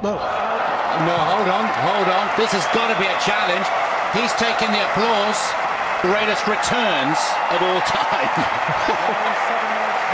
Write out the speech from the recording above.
No. No, hold on. This has got to be a challenge. He's taking the applause. Greatest returns of all time.